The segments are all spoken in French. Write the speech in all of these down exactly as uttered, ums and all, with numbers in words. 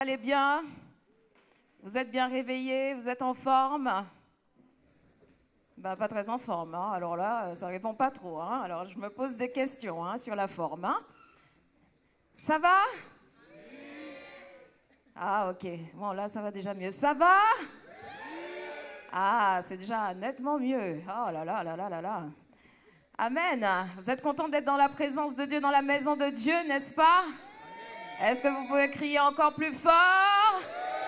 Allez bien? Vous êtes bien réveillés? Vous êtes en forme? Ben, pas très en forme, hein. Alors là, ça répond pas trop, hein. Alors je me pose des questions, hein, sur la forme, hein. Ça va? Ah, ok. Bon, là, ça va déjà mieux. Ça va? Ah, c'est déjà nettement mieux. Oh là là là là là là. Amen. Vous êtes contents d'être dans la présence de Dieu, dans la maison de Dieu, n'est-ce pas? Est-ce que vous pouvez crier encore plus fort?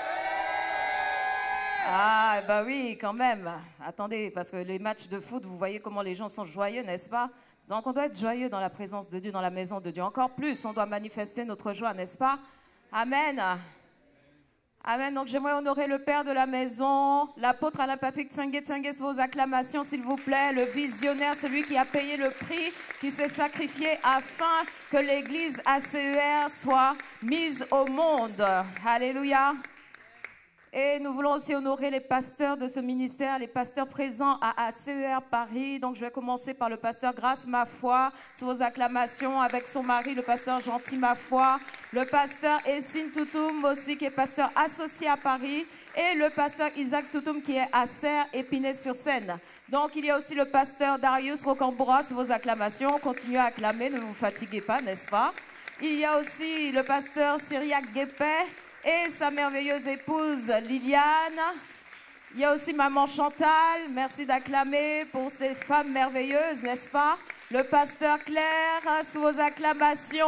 Ah, bah oui, quand même. Attendez, parce que les matchs de foot, vous voyez comment les gens sont joyeux, n'est-ce pas? Donc, on doit être joyeux dans la présence de Dieu, dans la maison de Dieu. Encore plus, on doit manifester notre joie, n'est-ce pas? Amen. Amen. Donc, j'aimerais honorer le Père de la maison, l'apôtre Alain Patrick Tsingué. Tsingué, vos acclamations, s'il vous plaît. Le visionnaire, celui qui a payé le prix, qui s'est sacrifié afin que l'église A C E R soit mise au monde. Alléluia. Et nous voulons aussi honorer les pasteurs de ce ministère, les pasteurs présents à A C E R Paris. Donc, je vais commencer par le pasteur Grâce Mafoy, sous vos acclamations, avec son mari, le pasteur Gentil Mafoy, le pasteur Essine Toutoum aussi, qui est pasteur associé à Paris, et le pasteur Isaac Toutoum, qui est à Serres, Épinay-sur-Seine. Donc, il y a aussi le pasteur Darius Rocamboura, sous vos acclamations. Continuez à acclamer, ne vous fatiguez pas, n'est-ce pas? Il y a aussi le pasteur Cyriaque Guépet et sa merveilleuse épouse Liliane. Il y a aussi maman Chantal, merci d'acclamer pour ces femmes merveilleuses, n'est-ce pas? Le pasteur Claire, sous vos acclamations.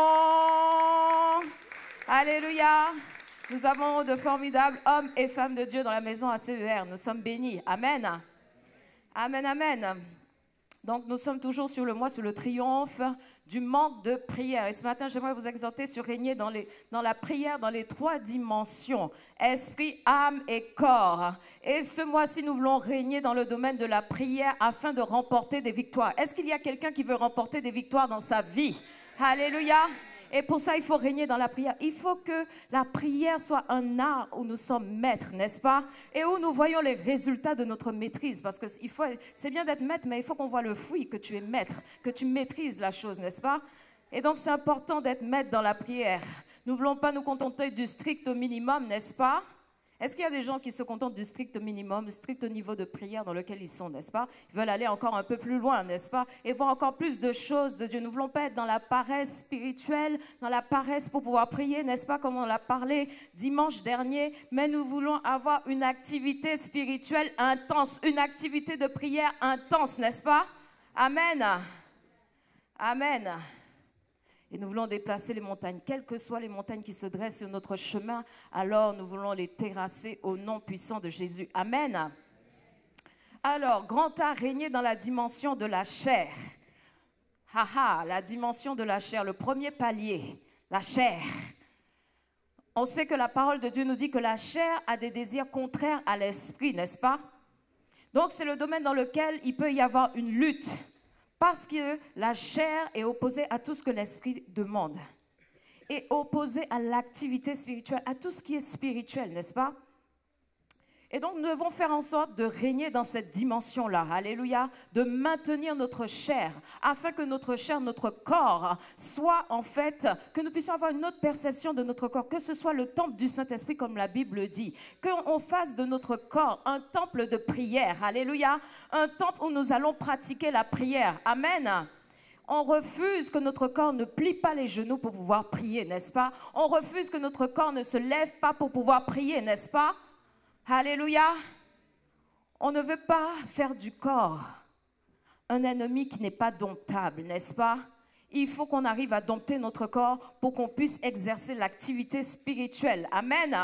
Alléluia. Nous avons de formidables hommes et femmes de Dieu dans la maison A C E R. Nous sommes bénis. Amen. Amen, amen. Donc, nous sommes toujours sur le mois, sur le triomphe du manque de prière. Et ce matin, j'aimerais vous exhorter sur régner dans, les, dans la prière dans les trois dimensions, esprit, âme et corps. Et ce mois-ci, nous voulons régner dans le domaine de la prière afin de remporter des victoires. Est-ce qu'il y a quelqu'un qui veut remporter des victoires dans sa vie? Alléluia. Et pour ça, il faut régner dans la prière. Il faut que la prière soit un art où nous sommes maîtres, n'est-ce pas? Et où nous voyons les résultats de notre maîtrise. Parce que il faut, c'est bien d'être maître, mais il faut qu'on voit le fruit, que tu es maître, que tu maîtrises la chose, n'est-ce pas? Et donc, c'est important d'être maître dans la prière. Nous ne voulons pas nous contenter du strict minimum, n'est-ce pas? Est-ce qu'il y a des gens qui se contentent du strict minimum, strict niveau de prière dans lequel ils sont, n'est-ce pas? Ils veulent aller encore un peu plus loin, n'est-ce pas? Et voir encore plus de choses de Dieu. Nous ne voulons pas être dans la paresse spirituelle, dans la paresse pour pouvoir prier, n'est-ce pas? Comme on l'a parlé dimanche dernier. Mais nous voulons avoir une activité spirituelle intense, une activité de prière intense, n'est-ce pas? Amen. Amen. Et nous voulons déplacer les montagnes, quelles que soient les montagnes qui se dressent sur notre chemin, alors nous voulons les terrasser au nom puissant de Jésus. Amen. Alors, grand art, régner dans la dimension de la chair. Ha ha, la dimension de la chair, le premier palier, la chair. On sait que la parole de Dieu nous dit que la chair a des désirs contraires à l'esprit, n'est-ce pas? Donc, c'est le domaine dans lequel il peut y avoir une lutte. Parce que la chair est opposée à tout ce que l'esprit demande. Et opposée à l'activité spirituelle, à tout ce qui est spirituel, n'est-ce pas? Et donc, nous devons faire en sorte de régner dans cette dimension-là, alléluia, de maintenir notre chair, afin que notre chair, notre corps, soit en fait, que nous puissions avoir une autre perception de notre corps, que ce soit le temple du Saint-Esprit, comme la Bible dit, qu'on fasse de notre corps un temple de prière, alléluia, un temple où nous allons pratiquer la prière, amen. On refuse que notre corps ne plie pas les genoux pour pouvoir prier, n'est-ce pas? On refuse que notre corps ne se lève pas pour pouvoir prier, n'est-ce pas? Alléluia. On ne veut pas faire du corps un ennemi qui n'est pas domptable, n'est-ce pas? Il faut qu'on arrive à dompter notre corps pour qu'on puisse exercer l'activité spirituelle. Amen.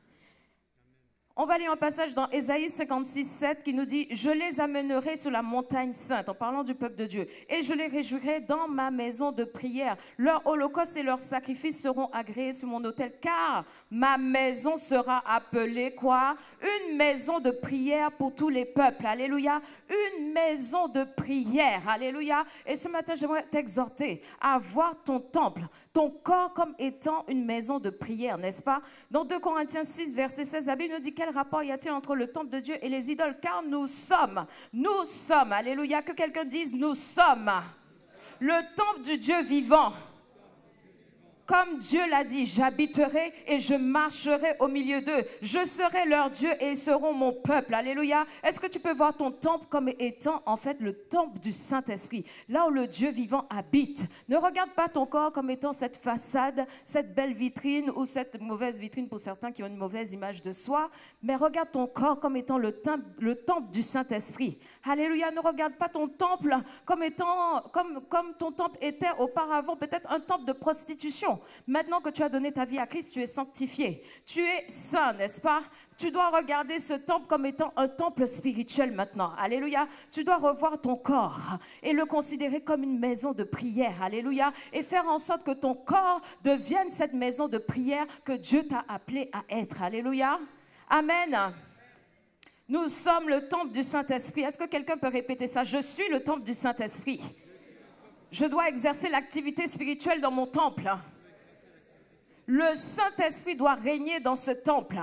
On va lire un passage dans Ésaïe cinquante-six, sept qui nous dit « Je les amènerai sur la montagne sainte » en parlant du peuple de Dieu. « Et je les réjouirai dans ma maison de prière. Leurs holocaustes et leurs sacrifices seront agréés sur mon autel, car ma maison sera appelée quoi? Une maison de prière pour tous les peuples. » Alléluia. Une maison de prière. Alléluia. Et ce matin, j'aimerais t'exhorter à voir ton temple, ton corps comme étant une maison de prière, n'est-ce pas? Dans deux Corinthiens six, verset seize, la Bible nous dit quel rapport y a-t-il entre le temple de Dieu et les idoles? Car nous sommes, nous sommes, alléluia, que quelqu'un dise nous sommes le temple du Dieu vivant. Comme Dieu l'a dit, j'habiterai et je marcherai au milieu d'eux. Je serai leur Dieu et ils seront mon peuple. Alléluia. Est-ce que tu peux voir ton temple comme étant en fait le temple du Saint-Esprit, là où le Dieu vivant habite? Ne regarde pas ton corps comme étant cette façade, cette belle vitrine ou cette mauvaise vitrine pour certains qui ont une mauvaise image de soi, mais regarde ton corps comme étant le temple, le temple du Saint-Esprit. Alléluia. Ne regarde pas ton temple comme étant, comme, comme ton temple était auparavant, peut-être un temple de prostitution. Maintenant que tu as donné ta vie à Christ, tu es sanctifié. Tu es saint, n'est-ce pas? Tu dois regarder ce temple comme étant un temple spirituel maintenant. Alléluia. Tu dois revoir ton corps et le considérer comme une maison de prière. Alléluia. Et faire en sorte que ton corps devienne cette maison de prière que Dieu t'a appelé à être. Alléluia. Amen. Nous sommes le temple du Saint-Esprit. Est-ce que quelqu'un peut répéter ça? Je suis le temple du Saint-Esprit. Je dois exercer l'activité spirituelle dans mon temple. Le Saint-Esprit doit régner dans ce temple.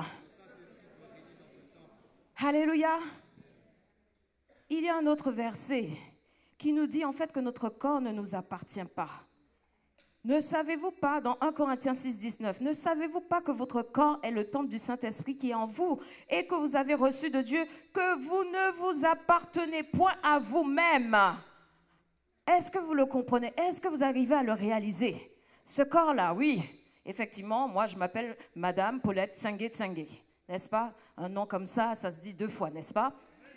Alléluia. Il y a un autre verset qui nous dit en fait que notre corps ne nous appartient pas. Ne savez-vous pas, dans un Corinthiens six, dix-neuf, ne savez-vous pas que votre corps est le temple du Saint-Esprit qui est en vous et que vous avez reçu de Dieu, que vous ne vous appartenez point à vous-même? Est-ce que vous le comprenez? Est-ce que vous arrivez à le réaliser? Ce corps-là, oui, effectivement, moi je m'appelle Madame Paulette Tsangué Tsangué, n'est-ce pas? Un nom comme ça, ça se dit deux fois, n'est-ce pas?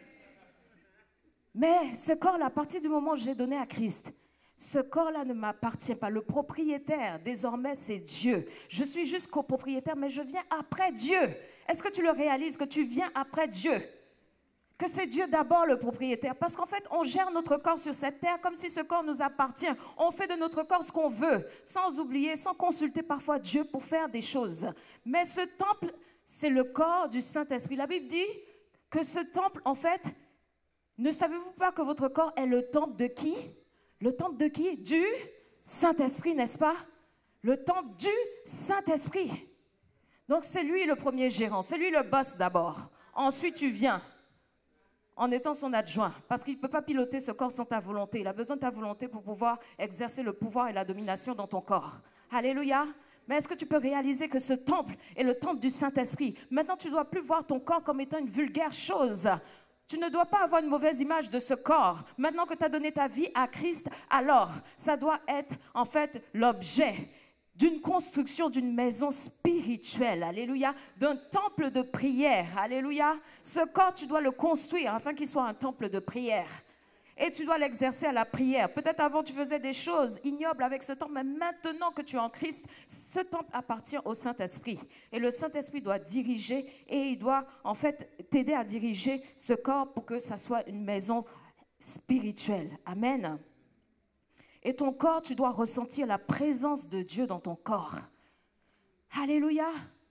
Mais ce corps-là, à partir du moment où je l'ai donné à Christ, ce corps-là ne m'appartient pas. Le propriétaire, désormais, c'est Dieu. Je suis juste copropriétaire, mais je viens après Dieu. Est-ce que tu le réalises, que tu viens après Dieu? Que c'est Dieu d'abord le propriétaire. Parce qu'en fait, on gère notre corps sur cette terre comme si ce corps nous appartient. On fait de notre corps ce qu'on veut, sans oublier, sans consulter parfois Dieu pour faire des choses. Mais ce temple, c'est le corps du Saint-Esprit. La Bible dit que ce temple, en fait, ne savez-vous pas que votre corps est le temple de qui? Le temple de qui? Du Saint-Esprit, n'est-ce pas? Le temple du Saint-Esprit. Donc c'est lui le premier gérant, c'est lui le boss d'abord. Ensuite tu viens en étant son adjoint, parce qu'il ne peut pas piloter ce corps sans ta volonté. Il a besoin de ta volonté pour pouvoir exercer le pouvoir et la domination dans ton corps. Alléluia. Mais est-ce que tu peux réaliser que ce temple est le temple du Saint-Esprit? Maintenant tu ne dois plus voir ton corps comme étant une vulgaire chose. Tu ne dois pas avoir une mauvaise image de ce corps. Maintenant que tu as donné ta vie à Christ, alors ça doit être en fait l'objet d'une construction d'une maison spirituelle, alléluia, d'un temple de prière, alléluia. Ce corps, tu dois le construire afin qu'il soit un temple de prière. Et tu dois l'exercer à la prière. Peut-être avant, tu faisais des choses ignobles avec ce temple, mais maintenant que tu es en Christ, ce temple appartient au Saint-Esprit. Et le Saint-Esprit doit diriger et il doit en fait t'aider à diriger ce corps pour que ça soit une maison spirituelle. Amen. Et ton corps, tu dois ressentir la présence de Dieu dans ton corps. Alléluia.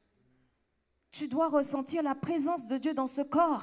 Tu dois ressentir la présence de Dieu dans ce corps.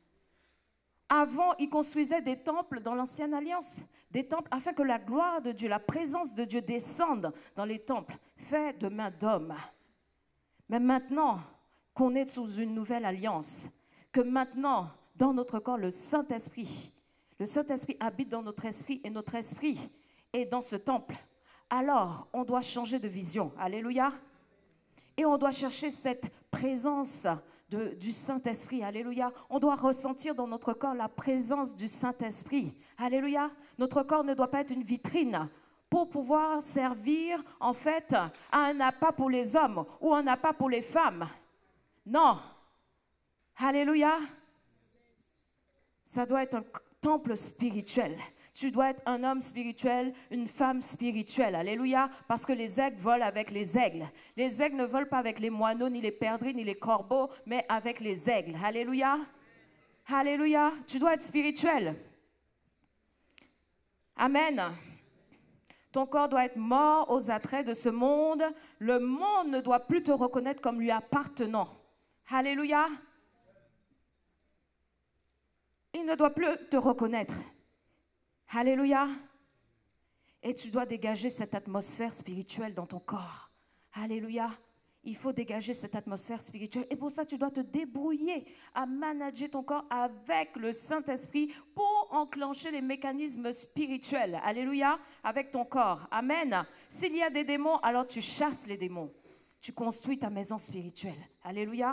Avant, ils construisaient des temples dans l'Ancienne Alliance, des temples afin que la gloire de Dieu, la présence de Dieu descende dans les temples, faits de main d'homme. Mais maintenant qu'on est sous une nouvelle alliance, que maintenant, dans notre corps, le Saint-Esprit, le Saint-Esprit habite dans notre esprit et notre esprit est dans ce temple, alors on doit changer de vision. Alléluia. Et on doit chercher cette présence De, du Saint-Esprit, alléluia. On doit ressentir dans notre corps la présence du Saint-Esprit, alléluia. Notre corps ne doit pas être une vitrine pour pouvoir servir en fait à un appât pour les hommes ou un appât pour les femmes. Non, alléluia. Ça doit être un temple spirituel. Tu dois être un homme spirituel, une femme spirituelle. Alléluia. Parce que les aigles volent avec les aigles. Les aigles ne volent pas avec les moineaux, ni les perdrix, ni les corbeaux, mais avec les aigles. Alléluia. Alléluia. Tu dois être spirituel. Amen. Ton corps doit être mort aux attraits de ce monde. Le monde ne doit plus te reconnaître comme lui appartenant. Alléluia. Il ne doit plus te reconnaître. Alléluia. Et tu dois dégager cette atmosphère spirituelle dans ton corps. Alléluia. Il faut dégager cette atmosphère spirituelle. Et pour ça, tu dois te débrouiller à manager ton corps avec le Saint-Esprit pour enclencher les mécanismes spirituels. Alléluia, avec ton corps. Amen. S'il y a des démons, alors tu chasses les démons. Tu construis ta maison spirituelle. Alléluia.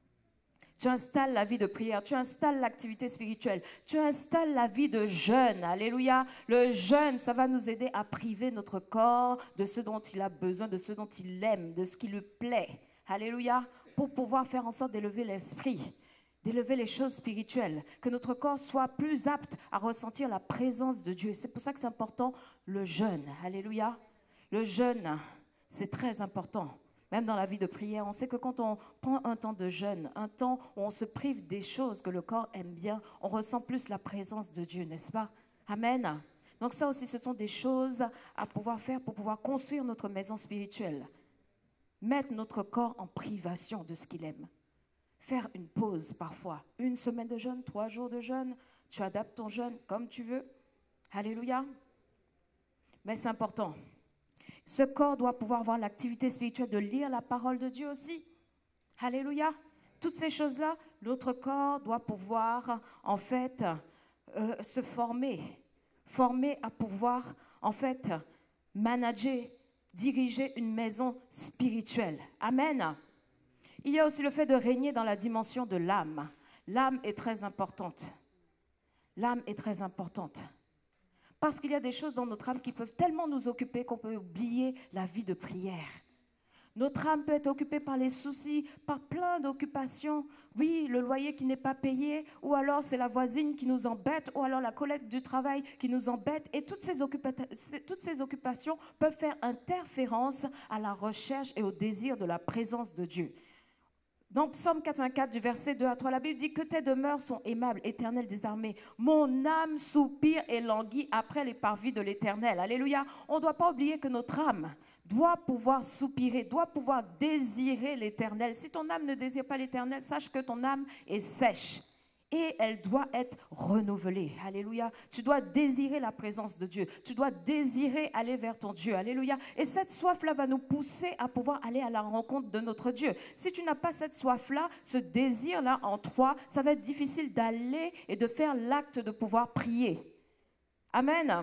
Tu installes la vie de prière, tu installes l'activité spirituelle, tu installes la vie de jeûne. Alléluia. Le jeûne, ça va nous aider à priver notre corps de ce dont il a besoin, de ce dont il aime, de ce qui lui plaît. Alléluia. Pour pouvoir faire en sorte d'élever l'esprit, d'élever les choses spirituelles, que notre corps soit plus apte à ressentir la présence de Dieu. C'est pour ça que c'est important le jeûne. Alléluia. Le jeûne, c'est très important. Même dans la vie de prière, on sait que quand on prend un temps de jeûne, un temps où on se prive des choses que le corps aime bien, on ressent plus la présence de Dieu, n'est-ce pas? Amen. Donc ça aussi, ce sont des choses à pouvoir faire pour pouvoir construire notre maison spirituelle. Mettre notre corps en privation de ce qu'il aime. Faire une pause parfois. Une semaine de jeûne, trois jours de jeûne. Tu adaptes ton jeûne comme tu veux. Alléluia. Mais c'est important. Ce corps doit pouvoir avoir l'activité spirituelle de lire la parole de Dieu aussi. Alléluia. Toutes ces choses-là, l'autre corps doit pouvoir, en fait, euh, se former. Former à pouvoir, en fait, manager, diriger une maison spirituelle. Amen. Il y a aussi le fait de régner dans la dimension de l'âme. L'âme est très importante. L'âme est très importante. Parce qu'il y a des choses dans notre âme qui peuvent tellement nous occuper qu'on peut oublier la vie de prière. Notre âme peut être occupée par les soucis, par plein d'occupations. Oui, le loyer qui n'est pas payé, ou alors c'est la voisine qui nous embête, ou alors la collègue du travail qui nous embête. Et toutes ces, toutes ces occupations peuvent faire interférence à la recherche et au désir de la présence de Dieu. Dans Psaume quatre-vingt-quatre, du verset deux à trois, la Bible dit que tes demeures sont aimables, Éternel des armées. Mon âme soupire et languit après les parvis de l'Éternel. Alléluia. On ne doit pas oublier que notre âme doit pouvoir soupirer, doit pouvoir désirer l'Éternel. Si ton âme ne désire pas l'Éternel, sache que ton âme est sèche. Et elle doit être renouvelée. Alléluia. Tu dois désirer la présence de Dieu. Tu dois désirer aller vers ton Dieu. Alléluia. Et cette soif-là va nous pousser à pouvoir aller à la rencontre de notre Dieu. Si tu n'as pas cette soif-là, ce désir-là en toi, ça va être difficile d'aller et de faire l'acte de pouvoir prier. Amen.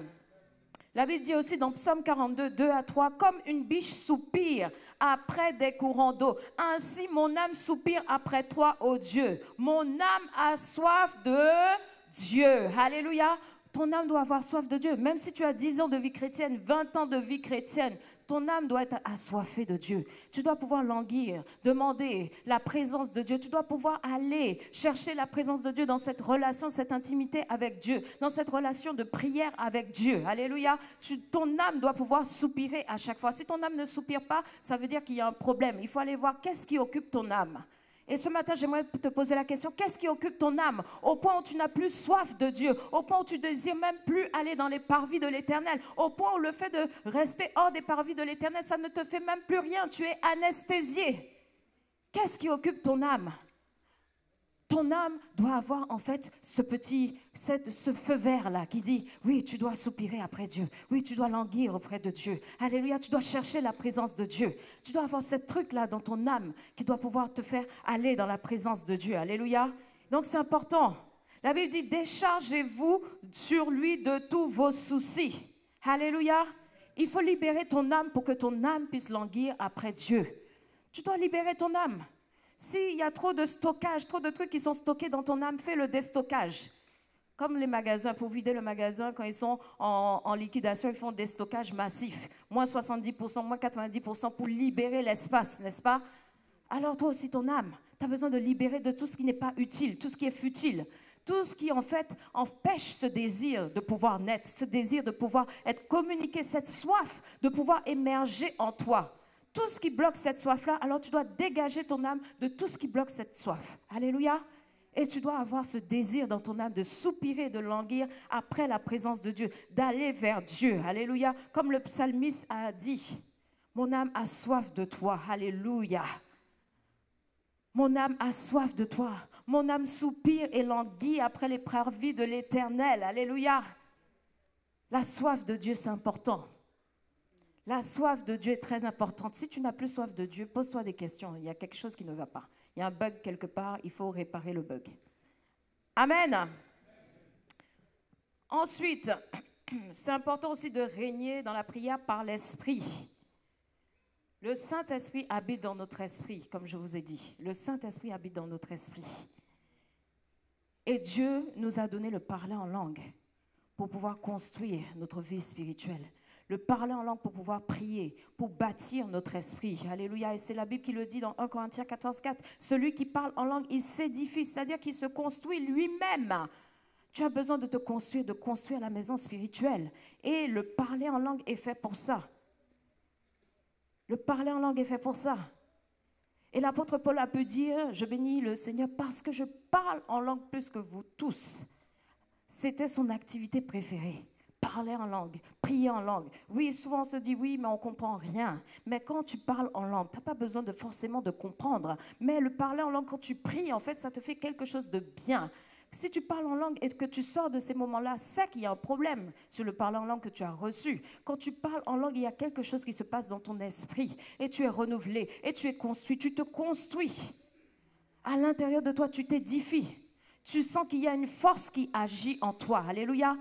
La Bible dit aussi dans Psaume quarante-deux, deux à trois, comme une biche soupire après des courants d'eau, ainsi mon âme soupire après toi, ô Dieu. Mon âme a soif de Dieu. Alléluia. Ton âme doit avoir soif de Dieu. Même si tu as dix ans de vie chrétienne, vingt ans de vie chrétienne, ton âme doit être assoiffée de Dieu. Tu dois pouvoir languir, demander la présence de Dieu. Tu dois pouvoir aller chercher la présence de Dieu dans cette relation, cette intimité avec Dieu, dans cette relation de prière avec Dieu. Alléluia. Tu, ton âme doit pouvoir soupirer à chaque fois. Si ton âme ne soupire pas, ça veut dire qu'il y a un problème. Il faut aller voir qu'est-ce qui occupe ton âme. Et ce matin, j'aimerais te poser la question, qu'est-ce qui occupe ton âme au point où tu n'as plus soif de Dieu, au point où tu ne désires même plus aller dans les parvis de l'Éternel, au point où le fait de rester hors des parvis de l'Éternel, ça ne te fait même plus rien, tu es anesthésié. Qu'est-ce qui occupe ton âme? Ton âme doit avoir en fait ce petit, cette, ce feu vert-là qui dit, oui, tu dois soupirer après Dieu. Oui, tu dois languir auprès de Dieu. Alléluia, tu dois chercher la présence de Dieu. Tu dois avoir ce truc-là dans ton âme qui doit pouvoir te faire aller dans la présence de Dieu. Alléluia. Donc c'est important. La Bible dit, déchargez-vous sur lui de tous vos soucis. Alléluia. Il faut libérer ton âme pour que ton âme puisse languir après Dieu. Tu dois libérer ton âme. S'il y a trop de stockage, trop de trucs qui sont stockés dans ton âme, fais le déstockage. Comme les magasins, pour vider le magasin, quand ils sont en, en liquidation, ils font des stockages massifs. Moins soixante-dix pour cent, moins quatre-vingt-dix pour cent pour libérer l'espace, n'est-ce pas? Alors toi aussi, ton âme, tu as besoin de libérer de tout ce qui n'est pas utile, tout ce qui est futile. Tout ce qui, en fait, empêche ce désir de pouvoir naître, ce désir de pouvoir être communiqué, cette soif de pouvoir émerger en toi. Tout ce qui bloque cette soif-là, alors tu dois dégager ton âme de tout ce qui bloque cette soif. Alléluia. Et tu dois avoir ce désir dans ton âme de soupirer, de languir après la présence de Dieu, d'aller vers Dieu. Alléluia. Comme le psalmiste a dit, mon âme a soif de toi. Alléluia. Mon âme a soif de toi. Mon âme soupire et languit après les parvis de l'Éternel. Alléluia. La soif de Dieu, c'est important. La soif de Dieu est très importante. Si tu n'as plus soif de Dieu, pose-toi des questions. Il y a quelque chose qui ne va pas. Il y a un bug quelque part, il faut réparer le bug. Amen. Ensuite, c'est important aussi de régner dans la prière par l'Esprit. Le Saint-Esprit habite dans notre esprit, comme je vous ai dit. Le Saint-Esprit habite dans notre esprit. Et Dieu nous a donné le parler en langue pour pouvoir construire notre vie spirituelle. Le parler en langue pour pouvoir prier, pour bâtir notre esprit. Alléluia. Et c'est la Bible qui le dit dans un Corinthiens quatorze, quatre. Celui qui parle en langue, il s'édifie, c'est-à-dire qu'il se construit lui-même. Tu as besoin de te construire, de construire la maison spirituelle. Et le parler en langue est fait pour ça. Le parler en langue est fait pour ça. Et l'apôtre Paul a pu dire, je bénis le Seigneur parce que je parle en langue plus que vous tous. C'était son activité préférée. Parler en langue, prier en langue. Oui, souvent on se dit oui, mais on ne comprend rien. Mais quand tu parles en langue, tu n'as pas besoin de forcément de comprendre. Mais le parler en langue, quand tu pries, en fait, ça te fait quelque chose de bien. Si tu parles en langue et que tu sors de ces moments-là, c'est qu'il y a un problème sur le parler en langue que tu as reçu. Quand tu parles en langue, il y a quelque chose qui se passe dans ton esprit et tu es renouvelé et tu es construit. Tu te construis. À l'intérieur de toi, tu t'édifies. Tu sens qu'il y a une force qui agit en toi. Alléluia.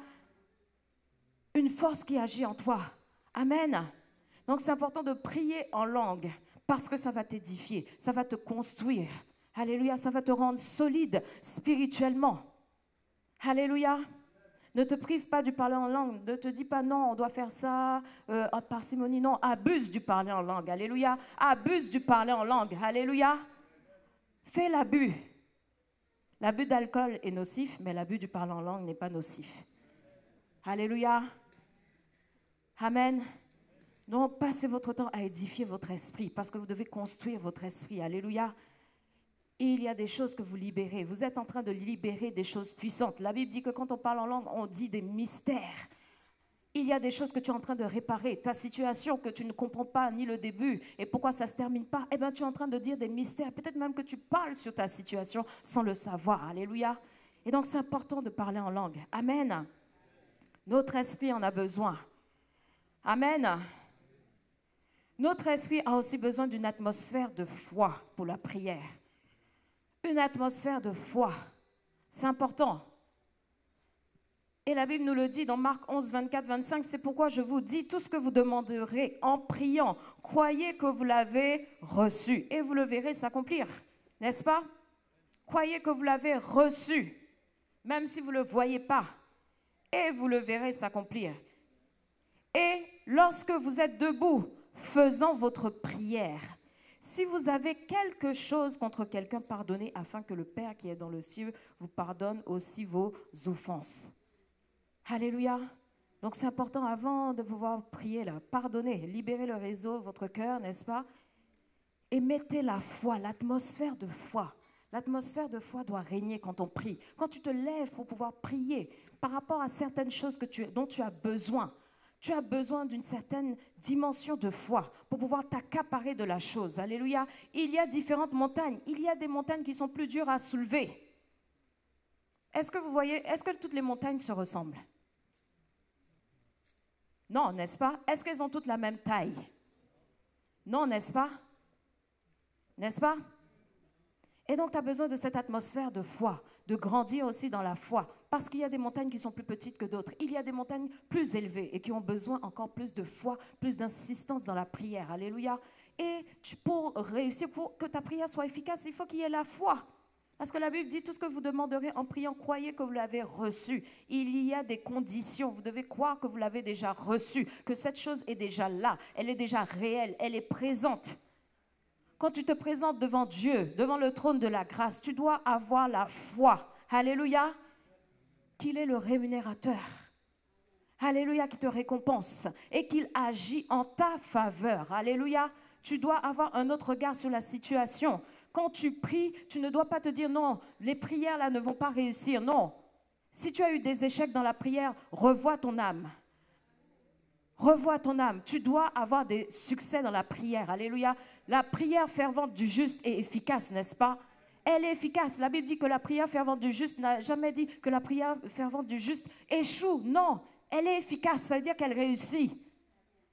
Une force qui agit en toi. Amen. Donc c'est important de prier en langue parce que ça va t'édifier, ça va te construire. Alléluia, ça va te rendre solide spirituellement. Alléluia. Ne te prive pas du parler en langue. Ne te dis pas non, on doit faire ça euh, en parcimonie. Non, abuse du parler en langue. Alléluia. Abuse du parler en langue. Alléluia. Fais l'abus. L'abus d'alcool est nocif, mais l'abus du parler en langue n'est pas nocif. Alléluia. Amen. Donc, passez votre temps à édifier votre esprit parce que vous devez construire votre esprit. Alléluia. Et il y a des choses que vous libérez. Vous êtes en train de libérer des choses puissantes. La Bible dit que quand on parle en langue, on dit des mystères. Il y a des choses que tu es en train de réparer. Ta situation que tu ne comprends pas ni le début et pourquoi ça ne se termine pas, eh bien, tu es en train de dire des mystères. Peut-être même que tu parles sur ta situation sans le savoir. Alléluia. Et donc, c'est important de parler en langue. Amen. Notre esprit en a besoin. Amen. Notre esprit a aussi besoin d'une atmosphère de foi pour la prière. Une atmosphère de foi. C'est important. Et la Bible nous le dit dans Marc onze, vingt-quatre, vingt-cinq, c'est pourquoi je vous dis tout ce que vous demanderez en priant. Croyez que vous l'avez reçu et vous le verrez s'accomplir. N'est-ce pas? Croyez que vous l'avez reçu, même si vous ne le voyez pas. Et vous le verrez s'accomplir. Et lorsque vous êtes debout, faisant votre prière, si vous avez quelque chose contre quelqu'un, pardonnez afin que le Père qui est dans le ciel vous pardonne aussi vos offenses. Alléluia. Donc c'est important avant de pouvoir prier là, pardonnez, libérez le réseau, votre cœur, n'est-ce pas? Et mettez la foi, l'atmosphère de foi. L'atmosphère de foi doit régner quand on prie. Quand tu te lèves pour pouvoir prier par rapport à certaines choses que tu, dont tu as besoin, tu as besoin d'une certaine dimension de foi pour pouvoir t'accaparer de la chose. Alléluia. Il y a différentes montagnes. Il y a des montagnes qui sont plus dures à soulever. Est-ce que vous voyez, est-ce que toutes les montagnes se ressemblent? Non, n'est-ce pas? Est-ce qu'elles ont toutes la même taille? Non, n'est-ce pas? N'est-ce pas? Et donc, tu as besoin de cette atmosphère de foi, de grandir aussi dans la foi, parce qu'il y a des montagnes qui sont plus petites que d'autres. Il y a des montagnes plus élevées et qui ont besoin encore plus de foi, plus d'insistance dans la prière. Alléluia. Et tu, pour réussir, pour que ta prière soit efficace, il faut qu'il y ait la foi. Parce que la Bible dit, tout ce que vous demanderez en priant, croyez que vous l'avez reçu. Il y a des conditions. Vous devez croire que vous l'avez déjà reçu, que cette chose est déjà là, elle est déjà réelle, elle est présente. Quand tu te présentes devant Dieu, devant le trône de la grâce, tu dois avoir la foi. Alléluia. Qu'il est le rémunérateur. Alléluia, qui te récompense et qu'il agit en ta faveur. Alléluia. Tu dois avoir un autre regard sur la situation. Quand tu pries, tu ne dois pas te dire non, les prières là ne vont pas réussir. Non. Si tu as eu des échecs dans la prière, revois ton âme. Revois ton âme. Tu dois avoir des succès dans la prière. Alléluia. La prière fervente du juste est efficace, n'est-ce pas? Elle est efficace. La Bible dit que la prière fervente du juste n'a jamais dit que la prière fervente du juste échoue. Non, elle est efficace. Ça veut dire qu'elle réussit.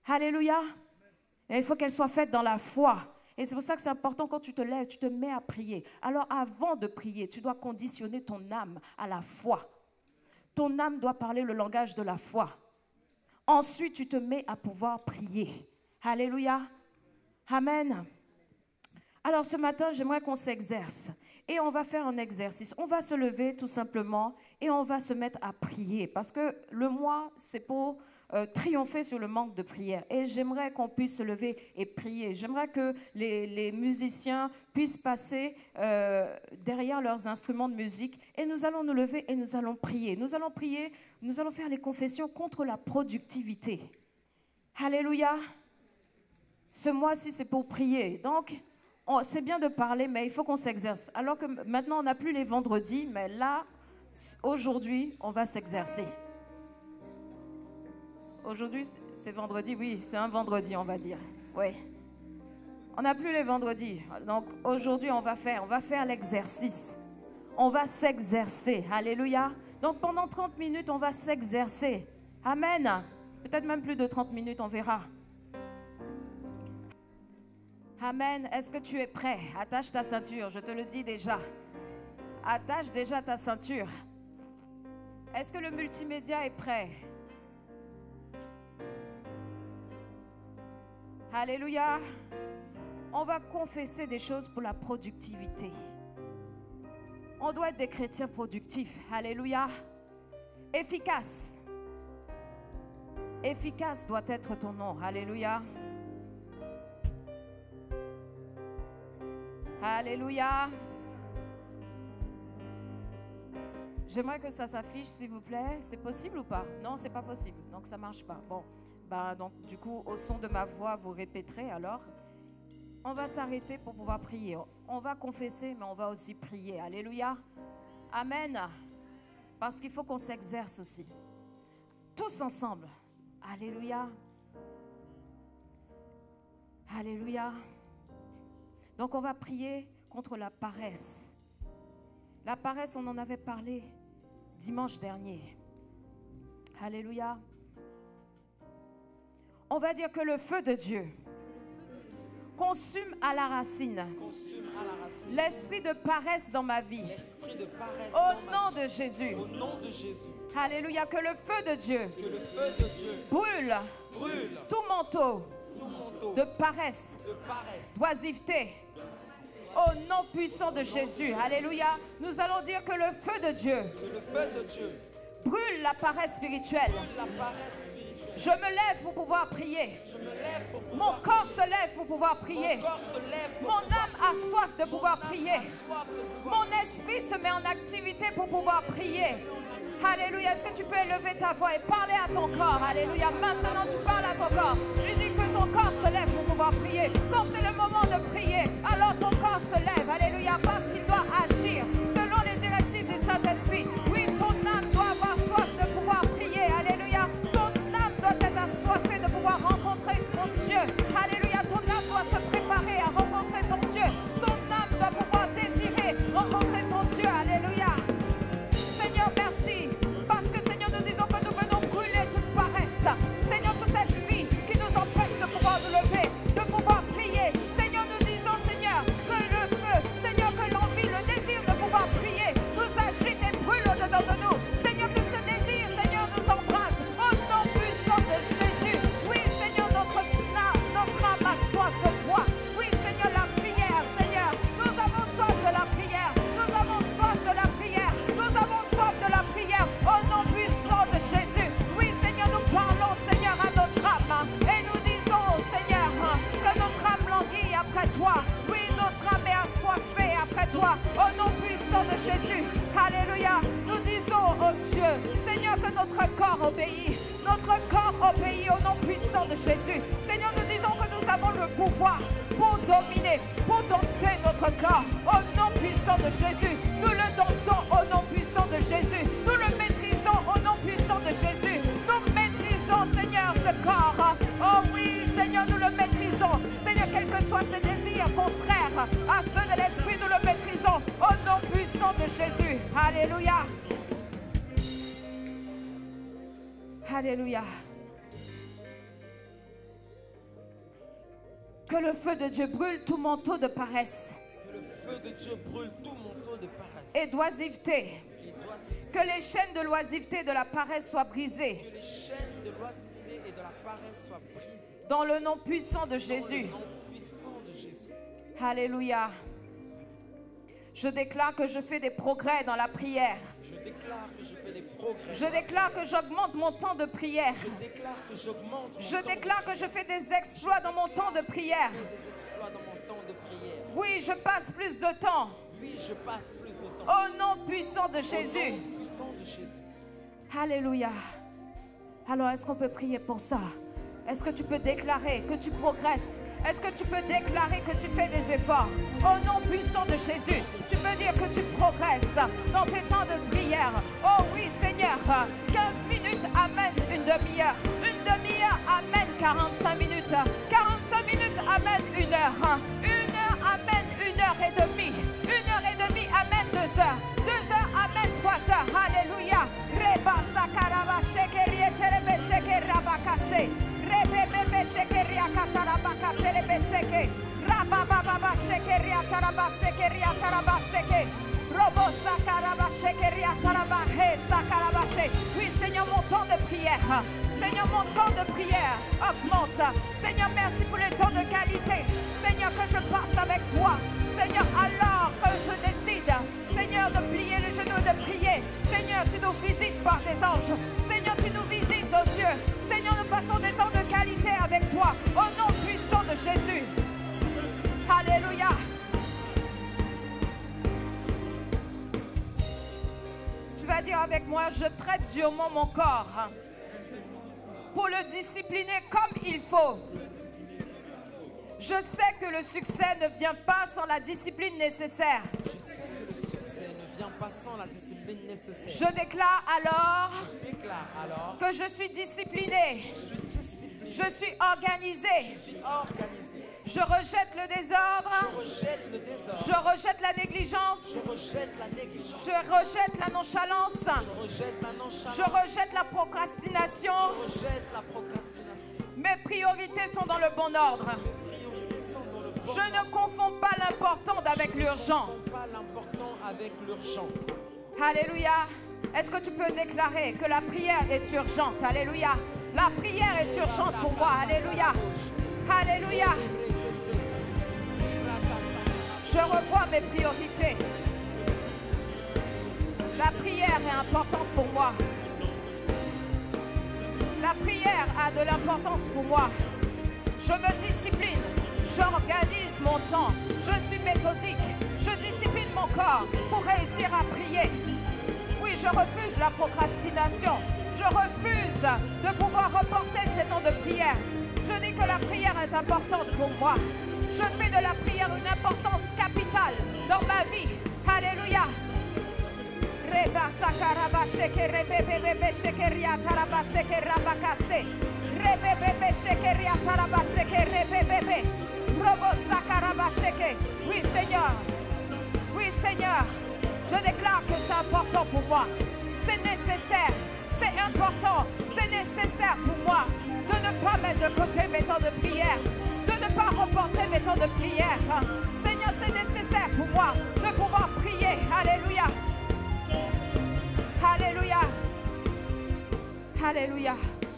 Alléluia. Et il faut qu'elle soit faite dans la foi. Et c'est pour ça que c'est important quand tu te lèves, tu te mets à prier. Alors avant de prier, tu dois conditionner ton âme à la foi. Ton âme doit parler le langage de la foi. Ensuite, tu te mets à pouvoir prier. Alléluia. Amen. Alors ce matin, j'aimerais qu'on s'exerce. Et on va faire un exercice. On va se lever tout simplement et on va se mettre à prier. Parce que le mois, c'est pour euh, triompher sur le manque de prière. Et j'aimerais qu'on puisse se lever et prier. J'aimerais que les, les musiciens puissent passer euh, derrière leurs instruments de musique. Et nous allons nous lever et nous allons prier. Nous allons prier, nous allons faire les confessions contre la productivité. Alléluia. Ce mois-ci, c'est pour prier. Donc, c'est bien de parler, mais il faut qu'on s'exerce. Alors que maintenant, on n'a plus les vendredis, mais là, aujourd'hui, on va s'exercer. Aujourd'hui, c'est vendredi, oui, c'est un vendredi, on va dire. Oui. On n'a plus les vendredis. Donc, aujourd'hui, on va faire, on va faire l'exercice. On va s'exercer. Alléluia. Donc, pendant trente minutes, on va s'exercer. Amen. Peut-être même plus de trente minutes, on verra. Amen. Est-ce que tu es prêt? Attache ta ceinture, je te le dis déjà. Attache déjà ta ceinture. Est-ce que le multimédia est prêt? Alléluia. On va confesser des choses pour la productivité. On doit être des chrétiens productifs. Alléluia. Efficace. Efficace doit être ton nom. Alléluia. Alléluia. J'aimerais que ça s'affiche, s'il vous plaît. C'est possible ou pas? Non, c'est pas possible. Donc, ça marche pas. Bon, bah, donc, du coup, au son de ma voix, vous répéterez alors. On va s'arrêter pour pouvoir prier. On va confesser, mais on va aussi prier. Alléluia. Amen. Parce qu'il faut qu'on s'exerce aussi. Tous ensemble. Alléluia. Alléluia. Donc, on va prier contre la paresse. La paresse, on en avait parlé dimanche dernier. Alléluia. On va dire que le feu de Dieu consume à la racine l'esprit de paresse dans ma vie. De paresse au nom de Jésus. Au nom de Jésus. Alléluia. Que le feu de Dieu, que le feu de Dieu brûle, brûle tout manteau, tout manteau de paresse, de paresse, d'oisiveté. Au nom puissant de Jésus. Alléluia. Nous allons dire que le feu de Dieu, que le feu de Dieu brûle la paresse spirituelle. brûle la paresse spirituelle. Je me lève pour pouvoir prier. Je me lève pour pouvoir Mon corps se lève pour pouvoir prier. Mon corps se lève pour Mon pouvoir âme a soif de pouvoir Mon âme prier. a soif de pouvoir Mon esprit se met en activité pour pouvoir prier. Alléluia. Est-ce que tu peux élever ta voix et parler à ton corps? Alléluia. Maintenant, tu parles à ton corps. Tu dis que ton corps se lève pour pouvoir prier. Quand c'est le moment de prier, alors ton corps se lève. Alléluia. Parce qu'il doit agir selon les directives du Saint-Esprit. Oui, ton âme doit avoir soif de pouvoir prier. Alléluia. Ton âme doit être assoiffée de pouvoir rencontrer ton Dieu. Alléluia. Ton âme doit se préparer à rencontrer ton Dieu. Ton âme doit pouvoir désirer rencontrer ton Dieu. Alléluia. Seigneur, merci. Parce que Seigneur, nous disons que nous venons brûler toute paresse. Seigneur, tout esprit qui nous empêche de pouvoir nous lever, de pouvoir prier. Seigneur, nous disons, Seigneur, que le feu, Seigneur, que l'envie, le désir de pouvoir prier nous agite et brûle au-dedans de nous. Seigneur, que ce désir, Seigneur, nous embrasse au nom puissant de Jésus. Oui, Seigneur, notre, notre âme a soif de toi. Oui, Seigneur, la prière, Seigneur, nous avons soif de la prière. Nous avons soif de la prière. Nous avons soif de la prière au nom puissant de Jésus. Oui, Seigneur, nous parlons, Seigneur, à notre âme et nous disons, Seigneur, que notre âme languit après toi. Oui, notre âme est assoiffée après toi au nom puissant de Jésus. Alléluia. Nous disons, oh Dieu, Seigneur, que notre corps obéit. Notre corps obéit au nom puissant de Jésus. Seigneur, nous disons que nous avons le pouvoir pour dominer, pour dompter notre corps au nom puissant de Jésus. Nous le domptons au nom puissant de Jésus. Nous le maîtrisons au nom puissant de Jésus. Nous maîtrisons, Seigneur, ce corps. Oh oui, Seigneur, nous le maîtrisons. Seigneur, quels que soient ses désirs contraires à ceux de l'esprit, nous le maîtrisons au nom puissant de Jésus. Alléluia. Alléluia. Que le feu de Dieu brûle tout manteau de paresse Que le feu de Dieu brûle tout manteau de paresse et d'oisiveté. et d'oisiveté. Que les chaînes de l'oisiveté et de la paresse soient brisées. Que les chaînes de l'oisiveté et de la paresse soient brisées. Dans le nom puissant de Dans Jésus. le nom puissant de Jésus. Alléluia. Je déclare que je fais des progrès dans la prière. Je déclare que je fais des progrès. Je déclare que j'augmente mon temps de prière. Je déclare que j'augmente mon Je temps déclare que je fais des exploits dans mon temps de prière. de, des exploits dans mon temps de prière. Oui, je passe plus de temps. Oui, je passe plus de temps. Au nom puissant de Au Jésus. nom puissant de Jésus. Alléluia. Alors, est-ce qu'on peut prier pour ça? Est-ce que tu peux déclarer que tu progresses? Est-ce que tu peux déclarer que tu fais des efforts? Au nom puissant de Jésus, tu peux dire que tu progresses dans tes temps de prière. Oh oui, Seigneur, quinze minutes amène une demi-heure. Une demi-heure amène quarante-cinq minutes. quarante-cinq minutes amène une heure. Une heure amène une heure et demie. Une heure et demie amène deux heures. Deux heures amène trois heures. Alléluia. Reba sakaraba shekeri etelebe sekeraba kase. Rebebebe shekeria kataraba katelebe seke. Rabababa shekeria taraba sekeria taraba seke. Robo sakaraba shekeria taraba he sakaraba she. Oui, Seigneur, mon temps de prière. Seigneur, mon temps de prière augmente. Seigneur, merci pour le temps de qualité. Seigneur, que je passe avec toi. Seigneur, alors que je décide, Seigneur, de plier les genoux, de prier. Seigneur, tu nous visites par des anges. Seigneur, tu nous visites, oh Dieu. Seigneur, nous passons des temps de qualité avec toi. Au nom puissant de Jésus. Alléluia. Tu vas dire avec moi, je traite durement mon corps pour le discipliner comme il faut. Je sais que le succès ne vient pas sans la discipline nécessaire. Je sais que le succès ne vient pas sans la discipline nécessaire. Je déclare alors Je déclare alors que je suis disciplinée. je suis discipliné. Je suis organisée. Je suis organisé. Je rejette le désordre. Je rejette le désordre. Je rejette la négligence. Je rejette la négligence. Je rejette la nonchalance. Je rejette la nonchalance. Je rejette la procrastination. Je rejette la procrastination. Mes priorités sont dans le bon ordre. Les priorités sont dans le bon Je ne confonds pas l'important avec l'urgent. ordre. Pas l'important avec l'urgent. Alléluia. Est-ce que tu peux déclarer que la prière est urgente? Alléluia. La prière est urgente pour moi. Alléluia. Alléluia. Je revois mes priorités. La prière est importante pour moi. La prière a de l'importance pour moi. Je me discipline. J'organise mon temps. Je suis méthodique. Je discipline mon corps pour réussir à prier. Oui, je refuse la procrastination. Je refuse de pouvoir reporter ces temps de prière. Je dis que la prière est importante pour moi. Je fais de la prière une importance capitale dans ma vie. Alléluia. Reba sakaraba shekere bebebe shekeria taraba sekera bakase. Rebebebe shekeria taraba sekere bebebe. Robo sakaraba sheke. Oui, Seigneur. Oui, Seigneur. Je déclare que c'est important pour moi. C'est nécessaire. C'est important. C'est nécessaire pour moi de ne pas mettre de côté mes temps de prière. De ne pas reporter mes temps de prière. Seigneur, c'est nécessaire pour moi de pouvoir prier. Alléluia. Alléluia. Alléluia.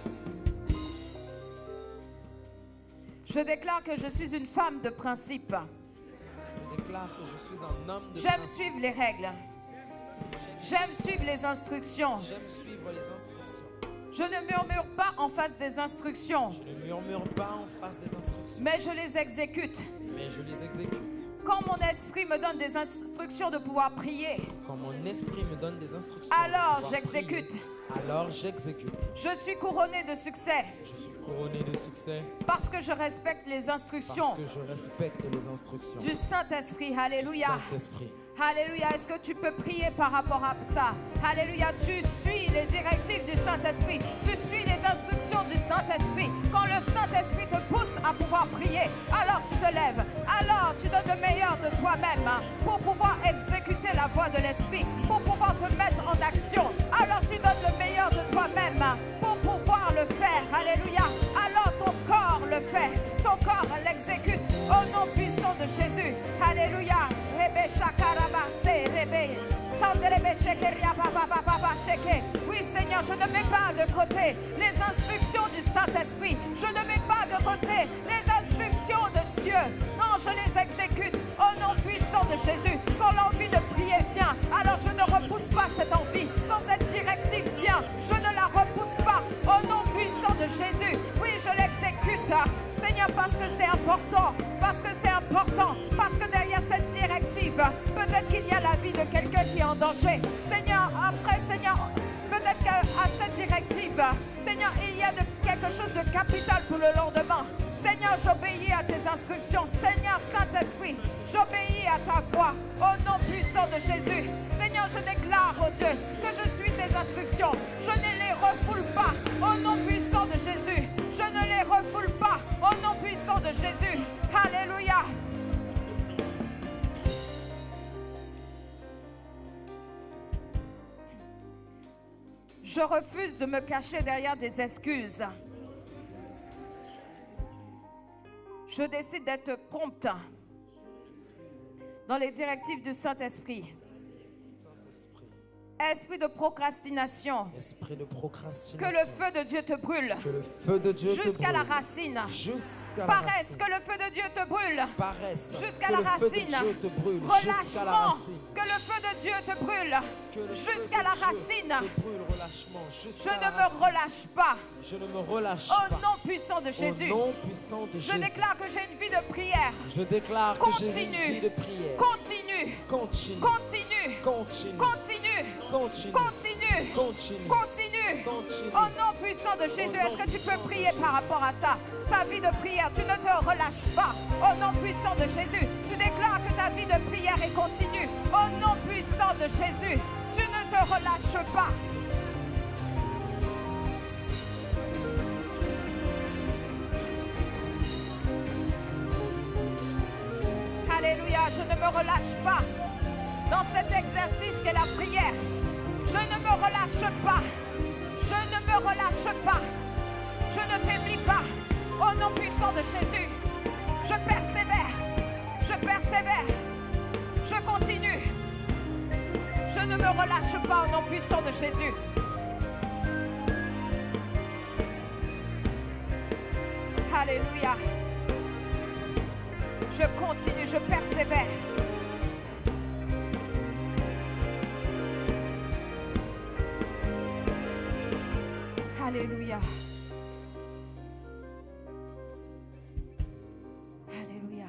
Je déclare que je suis une femme de principe. Je déclare que je suis un homme de J'aime principe. suivre les règles. J'aime suivre les instructions. J'aime suivre les instructions. Je ne murmure pas en face des instructions, Je ne murmure pas en face des instructions, mais je les exécute. mais je les exécute. Quand mon esprit me donne des instructions de pouvoir prier, Quand mon esprit me donne des instructions, alors de pouvoir j'exécute. prier, alors j'exécute. Je suis couronnée de succès Je suis couronné de succès parce que je respecte les parce instructions que je respecte les instructions du Saint-Esprit. du Alléluia. Saint-Esprit. Alléluia. Est-ce que tu peux prier par rapport à ça? Alléluia. Tu suis les directives du Saint-Esprit. Tu suis les instructions du Saint-Esprit. Quand le Saint-Esprit te pousse à pouvoir prier, alors tu te lèves. Alors tu donnes le meilleur de toi-même hein, pour pouvoir exécuter la voix de l'Esprit, pour pouvoir te mettre en action. Alors tu donnes le meilleur de toi-même hein, pour pouvoir le faire. Alléluia. Alors ton corps le fait. Ton corps l'exécute. Alléluia. Rebe shakaraba se rebe. Sanderebe shekeria papa papa sheke. Oui Seigneur, je ne mets pas de côté les instructions du Saint-Esprit. Je ne mets pas de côté les instructions de Dieu. Non, je les exécute au nom puissant de Jésus. Quand l'envie de prier vient, alors je ne repousse pas cette envie. Quand cette directive vient, je ne la repousse pas au nom puissant de Jésus. Oui, je l'exécute, Seigneur, parce que c'est important. Parce que c'est important. Parce que derrière cette directive, peut-être qu'il y a la vie de quelqu'un qui est en danger. Seigneur, après, Seigneur, peut-être qu'à cette directive, Seigneur, il y a de, quelque chose de capital pour le lendemain. Seigneur, j'obéis à tes instructions. Seigneur, Saint-Esprit, j'obéis à ta voix au nom puissant de Jésus. Seigneur, je déclare, oh Dieu, que je suis tes instructions. Je ne les refoule pas au nom puissant de Jésus. Je ne les refoule pas au nom puissant de Jésus. Alléluia. Je refuse de me cacher derrière des excuses. Je décide d'être prompte dans les directives du Saint-Esprit. Esprit de procrastination. Esprit de procrastination. Que le feu de Dieu te brûle. Que le feu de Dieu te brûle. Jusqu'à la racine. Jusqu'à la Paresse. racine. Que le feu de Dieu te brûle. Paresse. Jusqu'à Que la le feu de racine. Dieu te brûle. Jusqu'à la Relâchement. racine. Que le feu de Dieu te brûle. Que le feu Jusqu'à de la Dieu racine. te brûle. Relâchement. Je Jusqu'à ne la me racine. relâche pas. Je ne me relâche Au pas. nom puissant de Jésus. Au nom puissant de Je Jésus. déclare que j'ai une vie de prière. Je déclare que j'ai une Continue. vie de prière. Continue. Continue. Continue. Continue. Continue. Continue. Continue. Continue. Continue. Continue. Au nom puissant de Jésus, est-ce que tu peux prier par rapport à ça? Ta vie de prière, tu ne te relâches pas. Au nom puissant de Jésus, tu déclares que ta vie de prière est continue. Au nom puissant de Jésus, tu ne te relâches pas. Alléluia, je ne me relâche pas dans cet exercice qu'est la prière. Je ne me relâche pas. Je ne me relâche pas. Je ne faiblis pas. Au nom puissant de Jésus, je persévère. Je persévère. Je continue. Je ne me relâche pas au nom puissant de Jésus. Alléluia. Je continue, je persévère. Alléluia. Alléluia.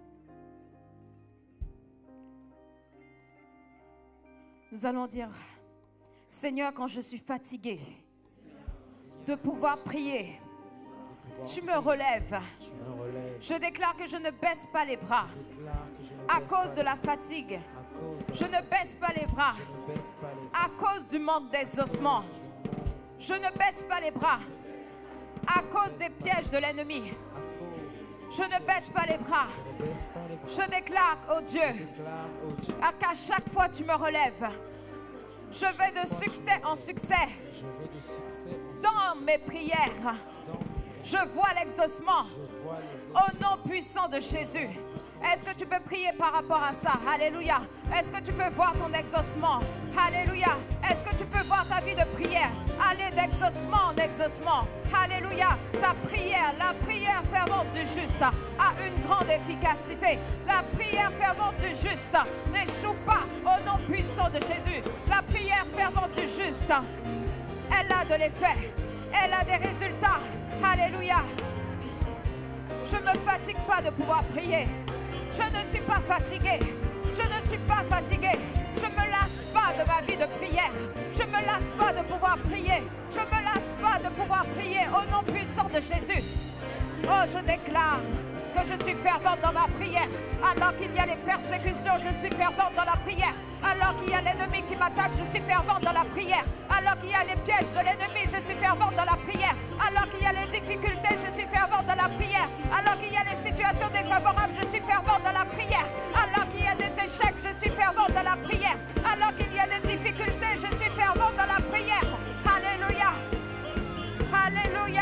Nous allons dire, Seigneur, quand je suis fatigué de pouvoir prier, tu me relèves. Je déclare que je ne baisse pas les bras à cause de la fatigue. Je ne baisse pas les bras à cause du manque d'exaucement. Je ne baisse pas les bras à cause des pièges de l'ennemi. Je ne baisse pas les bras. Je déclare, oh Dieu, qu'à chaque fois tu me relèves, je vais de succès en succès dans mes prières. Je vois l'exaucement au nom puissant de Jésus. Est-ce que tu peux prier par rapport à ça? Alléluia. Est-ce que tu peux voir ton exaucement? Alléluia. Est-ce que tu peux voir ta vie de prière aller d'exaucement en exaucement? Alléluia. Ta prière, la prière fervente du juste a une grande efficacité. La prière fervente du juste n'échoue pas au nom puissant de Jésus. La prière fervente du juste, elle a de l'effet. Elle a des résultats. Alléluia. Je ne me fatigue pas de pouvoir prier. Je ne suis pas fatiguée. Je ne suis pas fatiguée. Je ne me lasse pas de ma vie de prière. Je ne me lasse pas de pouvoir prier. Je ne me lasse pas de pouvoir prier au nom puissant de Jésus. Oh, je déclare que je suis fervente dans ma prière. Alors qu'il y a les persécutions, je suis fervente dans la prière. Alors qu'il y a l'ennemi qui m'attaque, je suis fervente dans la prière. Alors qu'il y a les pièges de l'ennemi, je suis fervente dans la prière. Alors qu'il y a les difficultés, je suis fervente dans la prière. Alors qu'il y a les situations défavorables, je suis fervente dans la prière. Alors qu'il y a des échecs, je suis fervente dans la prière. Alors qu'il y a des difficultés, je suis fervente dans la prière. Alléluia. Alléluia.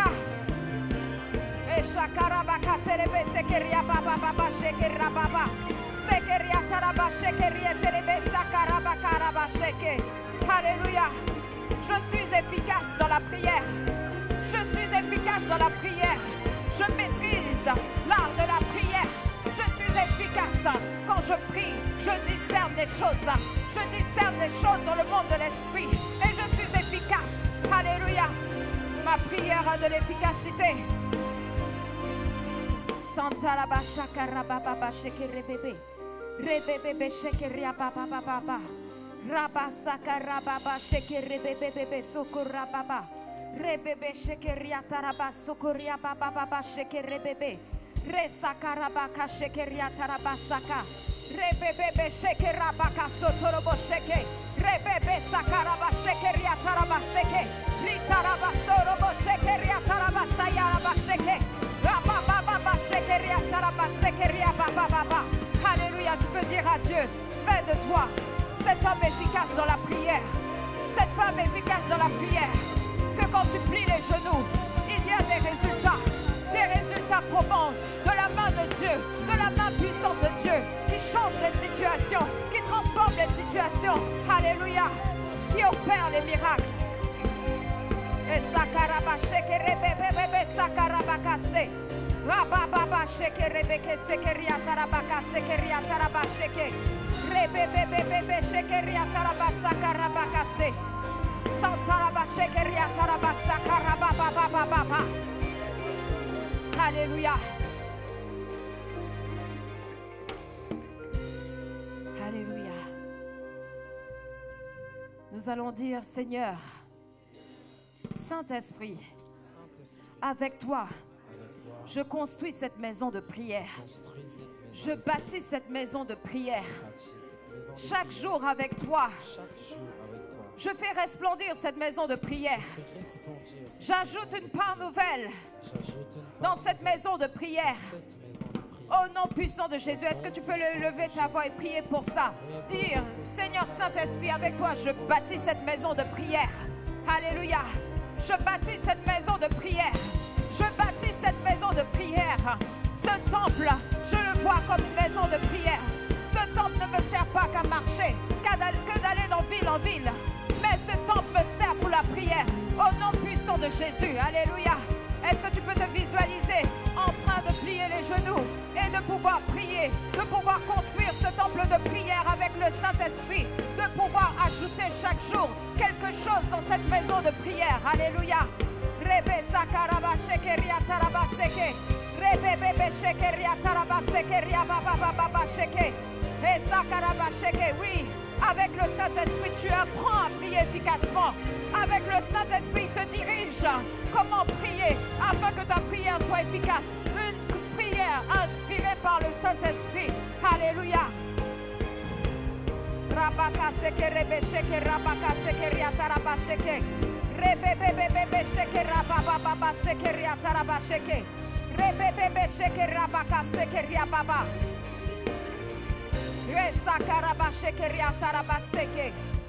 Alléluia. Je suis efficace dans la prière. Je suis efficace dans la prière. Je maîtrise l'art de la prière. Je suis efficace. Quand je prie, je discerne des choses. Je discerne des choses dans le monde de l'esprit. Et je suis efficace. Alléluia. Ma prière a de l'efficacité. Santa la bachaka rababa shekere bebe. Rebebe shekere baba baba. Rabasaka rababa shekere bebe bebe sokora baba. Rebebe shekeria taraba sokoria baba baba shekere bebe. Resaka rabaka shekeria tarabasaka. Rebebe shekera baka sotorobo sheke. Rebebe sakaraba shekeria tarabaseke. Ritaraba sorobo shekeria tarabasaya rabasheke. Rababa baba shekeria tarabasekeria baba baba. Alléluia, tu peux dire à Dieu, fais de toi cet homme efficace dans la prière, cette femme efficace dans la prière, que quand tu plies les genoux, il y a des résultats, des résultats probants de la main de Dieu, de la main puissante de Dieu, qui change les situations, qui transforme les situations, alléluia, qui opère les miracles. Et sakaraba shekere bebe bebe sakarabakase. Rababa shekere beke sekeria tarabaka sekeria tarabasheke. Rebebe bebe shekeria tarabasaka rabakase. Santaraba shekeria tarabasaka rababa baba. Alléluia. Alléluia. Nous allons dire, Seigneur, Saint-Esprit, avec toi, je construis cette maison de prière. Je bâtis cette maison de prière. Chaque jour avec toi, je fais resplendir cette maison de prière. J'ajoute une part nouvelle dans cette maison de prière. Au nom puissant de Jésus, est-ce que tu peux lever ta voix et prier pour ça? Dire, Seigneur Saint-Esprit, avec toi, je bâtis cette maison de prière. Alléluia. Je bâtis cette maison de prière. Je bâtis cette maison de prière. Ce temple, je le vois comme une maison de prière. Ce temple ne me sert pas qu'à marcher, qu'à que d'aller de ville en ville. Mais ce temple me sert pour la prière. Au nom puissant de Jésus. Alléluia. Est-ce que tu peux te visualiser en train de plier les genoux et de pouvoir prier, de pouvoir construire ce temple de prière avec le Saint-Esprit, de pouvoir ajouter chaque jour quelque chose dans cette maison de prière. Alléluia. Rebe sakaraba shekeria tarabaseke. Rebe bebe shekeria tarabasekeria baba baba sheke. Et sakaraba sheke. Oui, avec le Saint-Esprit, tu apprends à prier efficacement. Avec le Saint-Esprit, il te dirige comment prier afin que ta prière soit efficace. Une prière inspirée par le Saint-Esprit. Alléluia. Rabaka seke rebe sheke rabaka sekeria tarabasheke. Rebebe bebe sheke rababa baba sekeria tarabasheke. Rebebe sheke rabaka sekeria baba. Resakaraba shekeria tarabaseke.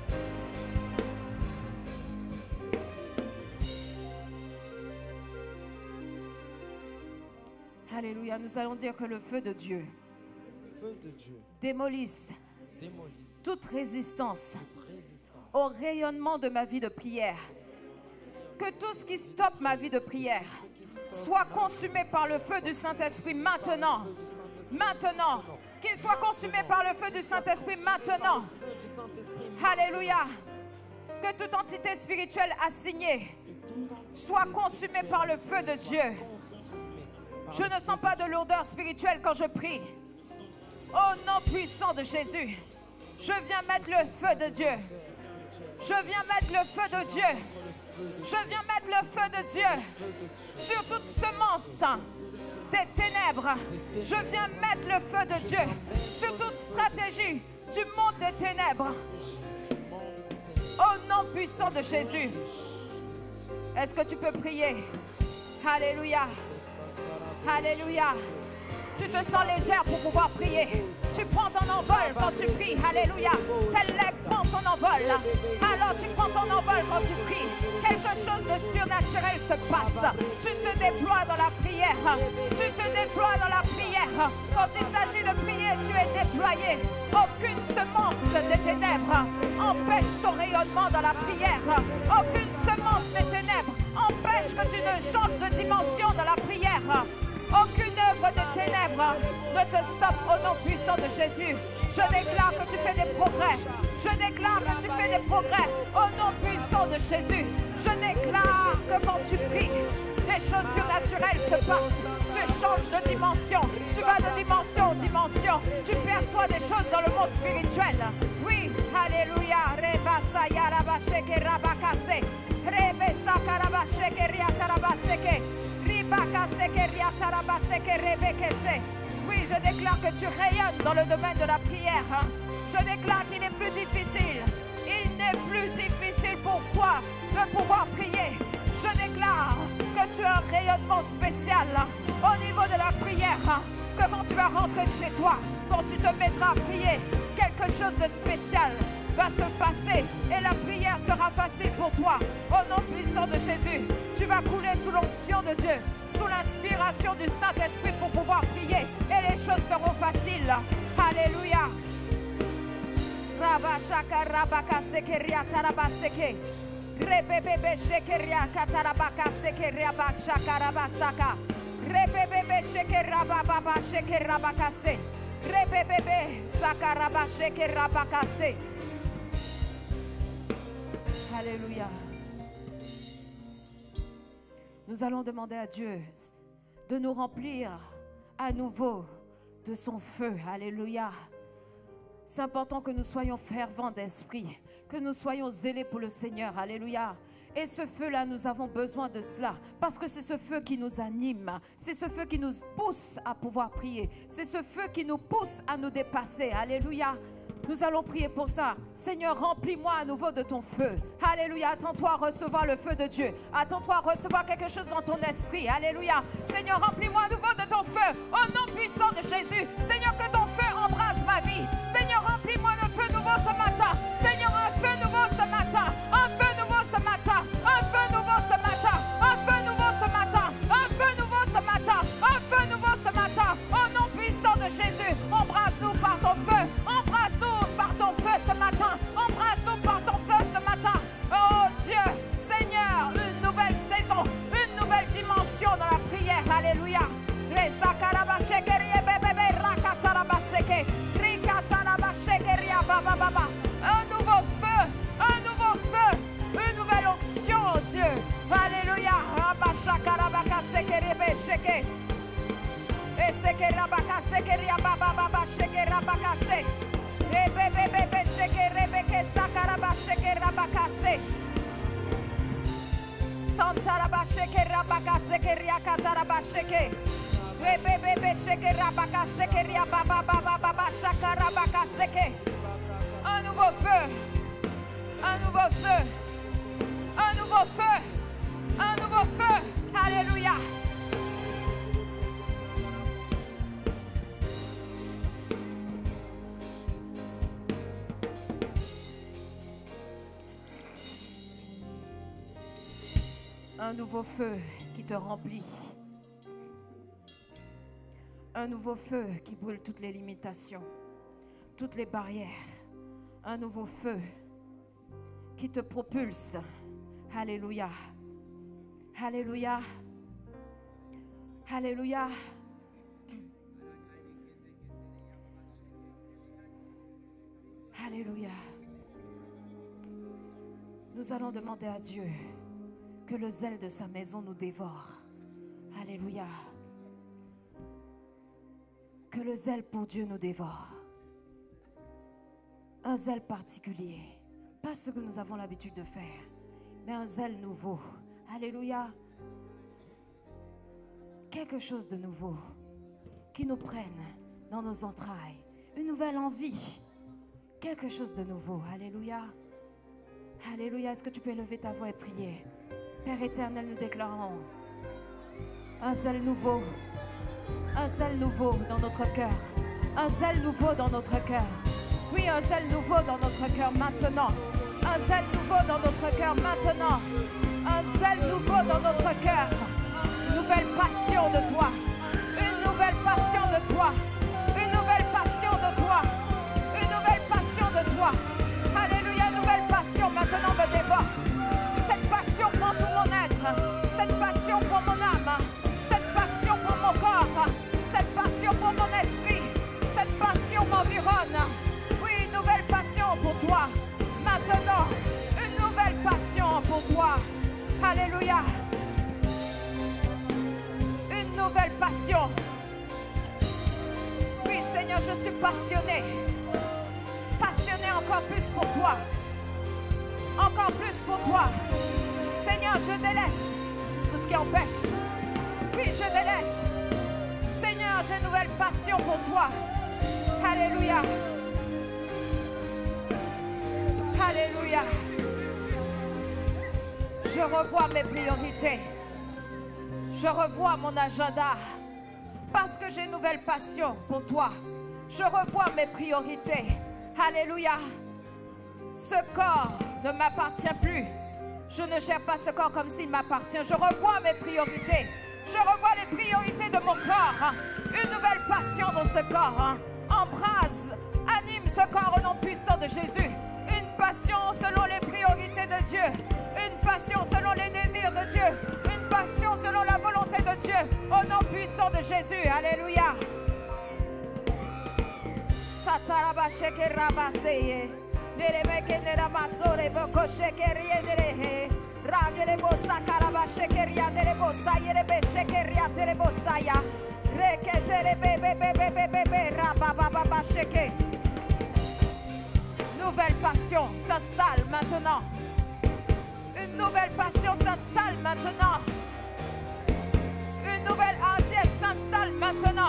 Alléluia, nous allons dire que le feu de Dieu, feu de Dieu démolisse, démolisse toute résistance, toute résistance au rayonnement de ma vie de prière. Que tout ce qui stoppe ma vie de prière soit consumé par le feu du Saint-Esprit maintenant. Maintenant. Qu'il soit consumé par le feu du Saint-Esprit maintenant. Alléluia. Que toute entité spirituelle assignée soit consumée par le feu de Dieu. Je ne sens pas de lourdeur spirituelle quand je prie. Au nom puissant de Jésus, je viens mettre le feu de Dieu. Je viens mettre le feu de Dieu. Je viens mettre le feu de Dieu sur toute semence des ténèbres. Je viens mettre le feu de Dieu sur toute stratégie du monde des ténèbres. Au nom puissant de Jésus. Est-ce que tu peux prier? Alléluia. Alléluia. Tu te sens légère pour pouvoir prier. Tu prends ton envol quand tu pries. Alléluia. Tel l'aigle prend son envol. Alors tu prends ton envol quand tu pries. Quelque chose de surnaturel se passe. Tu te déploies dans la prière. Tu te déploies dans la prière. prière. Quand il s'agit de prier, tu es déployé. Aucune semence des ténèbres empêche ton rayonnement dans la prière. Aucune semence des ténèbres empêche que tu ne changes de dimension dans la prière. Aucune œuvre de ténèbres ne te stoppe au nom puissant de Jésus. Je déclare que tu fais des progrès. Je déclare que tu fais des progrès au nom puissant de Jésus. Je déclare que quand tu pries, les choses surnaturelles se passent. Tu changes de dimension. Tu vas de dimension en dimension. Tu perçois des choses dans le monde spirituel. Oui, alléluia. Rebasa yarabasheke rabakase. Rebesa karabasheke riatarabaseke. Oui, je déclare que tu rayonnes dans le domaine de la prière. Je déclare qu'il est plus difficile. Il n'est plus difficile pour toi de pouvoir prier. Je déclare que tu as un rayonnement spécial au niveau de la prière. Que quand tu vas rentrer chez toi, quand tu te mettras à prier, quelque chose de spécial va se passer et la prière sera facile pour toi. Au nom puissant de Jésus, tu vas couler sous l'onction de Dieu, sous l'inspiration du Saint-Esprit pour pouvoir prier et les choses seront faciles. Alléluia. Alléluia. Nous allons demander à Dieu de nous remplir à nouveau de son feu. Alléluia. C'est important que nous soyons fervents d'esprit, que nous soyons zélés pour le Seigneur. Alléluia. Et ce feu-là, nous avons besoin de cela, parce que c'est ce feu qui nous anime, c'est ce feu qui nous pousse à pouvoir prier, c'est ce feu qui nous pousse à nous dépasser. Alléluia. Nous allons prier pour ça. Seigneur, remplis-moi à nouveau de ton feu. Alléluia. Attends-toi à recevoir le feu de Dieu. Attends-toi à recevoir quelque chose dans ton esprit. Alléluia. Seigneur, remplis-moi à nouveau de ton feu. Au nom puissant de Jésus. Seigneur, que ton feu embrase ma vie. Seigneur, remplis-moi de feu nouveau ce matin. Seigneur, un feu nouveau ce matin. Un feu nouveau ce matin. Un feu nouveau ce matin. Un feu nouveau ce matin. Un feu nouveau ce matin. Un feu nouveau ce matin. Au nom puissant de Jésus. Embrasse-nous par ton feu. Embrasse-nous par ton feu ce matin. Embrasse-nous par ton feu ce matin. Oh Dieu, Seigneur, une nouvelle saison, une nouvelle dimension dans la prière. Alléluia. Un nouveau feu, un nouveau feu, une nouvelle onction, oh Dieu. Alléluia. Un nouveau feu, un nouveau feu, un nouveau feu, un nouveau feu. Alléluia. Un nouveau feu qui te remplit. Un nouveau feu qui brûle toutes les limitations, toutes les barrières. Un nouveau feu qui te propulse. Alléluia. Alléluia. Alléluia. Alléluia. Nous allons demander à Dieu que le zèle de sa maison nous dévore. Alléluia. Que le zèle pour Dieu nous dévore. Un zèle particulier. Pas ce que nous avons l'habitude de faire, mais un zèle nouveau. Alléluia. Quelque chose de nouveau qui nous prenne dans nos entrailles. Une nouvelle envie. Quelque chose de nouveau. Alléluia. Alléluia. Est-ce que tu peux élever ta voix et prier? Père éternel, nous déclarons un zèle nouveau. Un zèle nouveau dans notre cœur. Un zèle nouveau dans notre cœur. Oui, un zèle nouveau dans notre cœur maintenant. Un zèle nouveau dans notre cœur maintenant. Un zèle nouveau dans notre cœur. Une nouvelle passion de toi. Une nouvelle passion de toi. passion. Oui, Seigneur, je suis passionné. Passionné encore plus pour toi. Encore plus pour toi. Seigneur, je délaisse tout ce qui empêche. Oui, je délaisse. Seigneur, j'ai une nouvelle passion pour toi. Alléluia. Alléluia. Je revois mes priorités. Je revois mon agenda. Parce que j'ai une nouvelle passion pour toi. Je revois mes priorités. Alléluia. Ce corps ne m'appartient plus. Je ne gère pas ce corps comme s'il m'appartient. Je revois mes priorités. Je revois les priorités de mon corps. Une nouvelle passion dans ce corps. Embrase, anime ce corps au nom puissant de Jésus. Une passion selon les priorités de Dieu. Une passion selon les désirs de Dieu. Une passion selon la volonté de Dieu. Au nom puissant de Jésus. Alléluia. Nouvelle passion s'installe maintenant. Une nouvelle passion s'installe maintenant. Une nouvelle hardiesse s'installe maintenant.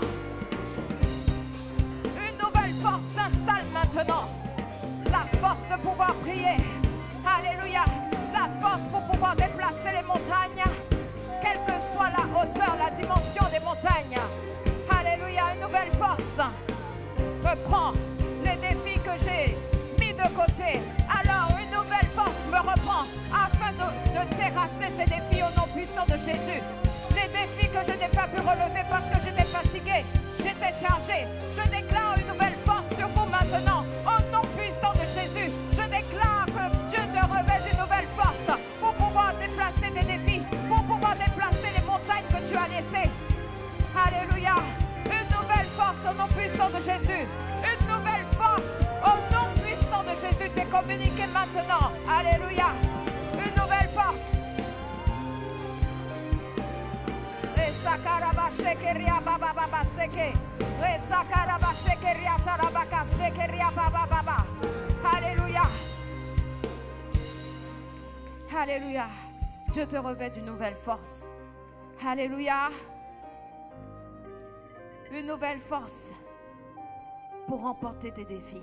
Une nouvelle force s'installe maintenant. La force de pouvoir prier. Alléluia. La force pour pouvoir déplacer les montagnes. Quelle que soit la hauteur, la dimension des montagnes. Alléluia. Une nouvelle force. Reprends les défis que j'ai mis de côté. Alors une nouvelle force me reprend afin de, de terrasser ces défis au nom puissant de Jésus. Les défis que je n'ai pas pu relever parce que j'étais fatigué, j'étais chargé. Je déclare une nouvelle force sur vous maintenant. Au nom puissant de Jésus, je déclare que Dieu te revêt d'une nouvelle force pour pouvoir déplacer tes défis, pour pouvoir déplacer les montagnes que tu as laissées. Alléluia. Une nouvelle force au nom puissant de Jésus. Une nouvelle force au nom puissant de Jésus t'est communiqué maintenant. Alléluia. Une nouvelle force. Alléluia. Alléluia. Dieu te revêt d'une nouvelle force. Alléluia. Une nouvelle force pour remporter tes défis.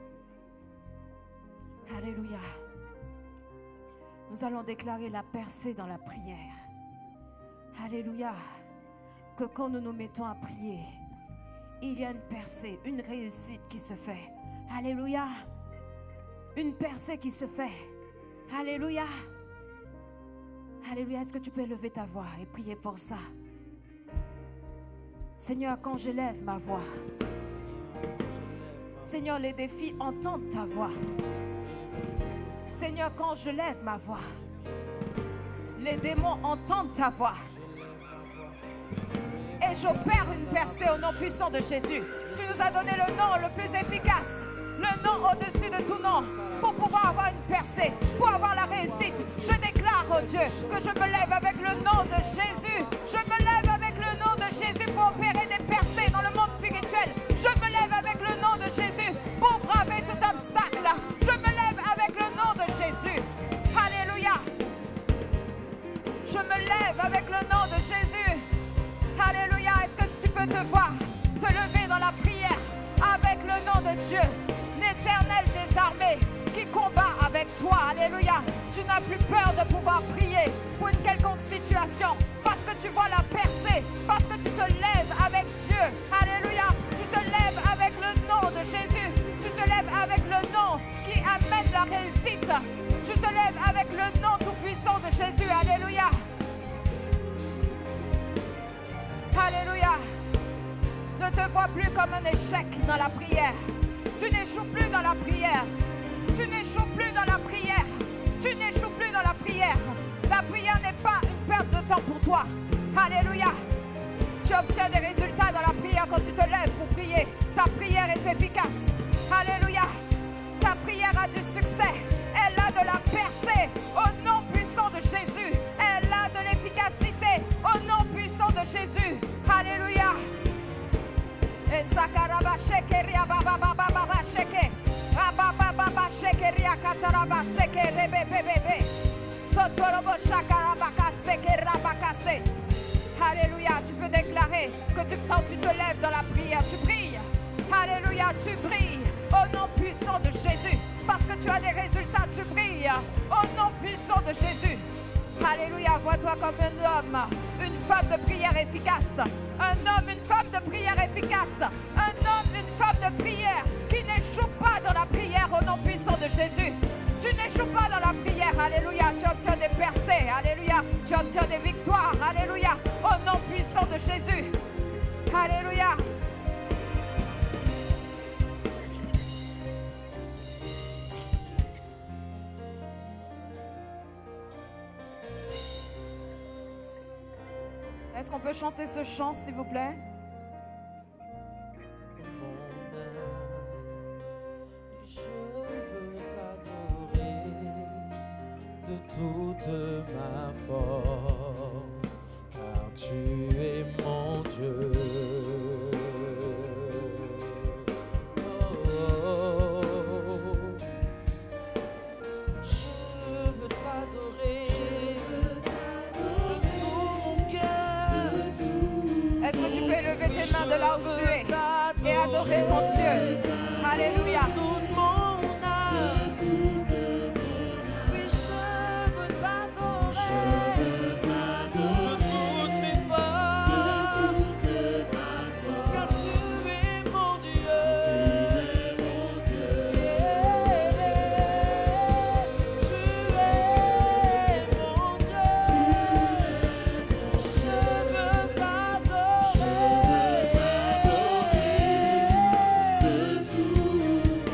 Alléluia. Nous allons déclarer la percée dans la prière. Alléluia. Que quand nous nous mettons à prier, il y a une percée, une réussite qui se fait. Alléluia. Une percée qui se fait. Alléluia. Alléluia. Est-ce que tu peux lever ta voix et prier pour ça? Seigneur, quand j'élève ma voix, Seigneur, les défis entendent ta voix. Seigneur, quand je lève ma voix, les démons entendent ta voix. Et j'opère une percée au nom puissant de Jésus. Tu nous as donné le nom le plus efficace, le nom au-dessus de tout nom, pour pouvoir avoir une percée, pour avoir la réussite. Je déclare, oh Dieu, que je me lève avec le nom de Jésus. Je me lève avec le nom de Jésus pour opérer des percées dans le monde spirituel. Je me lève avec le nom de Jésus pour braver tout obstacle. Je me lève avec le nom de Jésus. Alléluia. Je me lève avec le nom de Jésus. Alléluia. Est-ce que tu peux te voir te lever dans la prière avec le nom de Dieu, l'Éternel des armées qui combat avec toi? Alléluia. Tu n'as plus peur de pouvoir prier pour une quelconque situation parce que tu vois la percée, parce que tu te lèves avec Dieu. Alléluia. Tu te lèves avec le nom de Jésus. Tu te lèves avec le nom qui amène la réussite. Tu te lèves avec le nom tout-puissant de Jésus. Alléluia. Alléluia. Ne te vois plus comme un échec dans la prière. Tu n'échoues plus dans la prière. Tu n'échoues plus dans la prière. Tu n'échoues plus dans la prière. La prière n'est pas une perte de temps pour toi. Alléluia. Tu obtiens des résultats dans la prière quand tu te lèves pour prier. Ta prière est efficace. Alléluia. Ta prière a du succès. Elle a de la percée au nom puissant de Jésus. Elle a de l'efficacité au nom puissant de Jésus. Alléluia. Et sakaraba shekeria baba baba baba sheke. Baba baba shekeria kataraba seke rebe bebe. Sotorobo shakaraba kaseke rabakase. Alléluia, tu peux déclarer que tu, quand tu te lèves dans la prière, tu brilles. Alléluia, tu brilles au nom puissant de Jésus. Parce que tu as des résultats, tu brilles au nom puissant de Jésus. Alléluia, vois-toi comme un homme, une femme de prière efficace. Un homme, une femme de prière efficace. Un homme, une femme de prière qui n'échoue pas dans la prière au nom puissant de Jésus. Tu n'échoues pas dans la prière. Alléluia, tu obtiens des percées. Alléluia, tu obtiens des victoires. Alléluia, au nom puissant de Jésus. Alléluia. Est-ce qu'on peut chanter ce chant, s'il vous plaît? Toute ma force, car tu es mon Dieu. Oh, oh, je veux t'adorer de tout mon cœur. Est-ce que tu peux lever tes mains de là où tu es et adorer ton Dieu? Alléluia. Toute mon âme. Alléluia.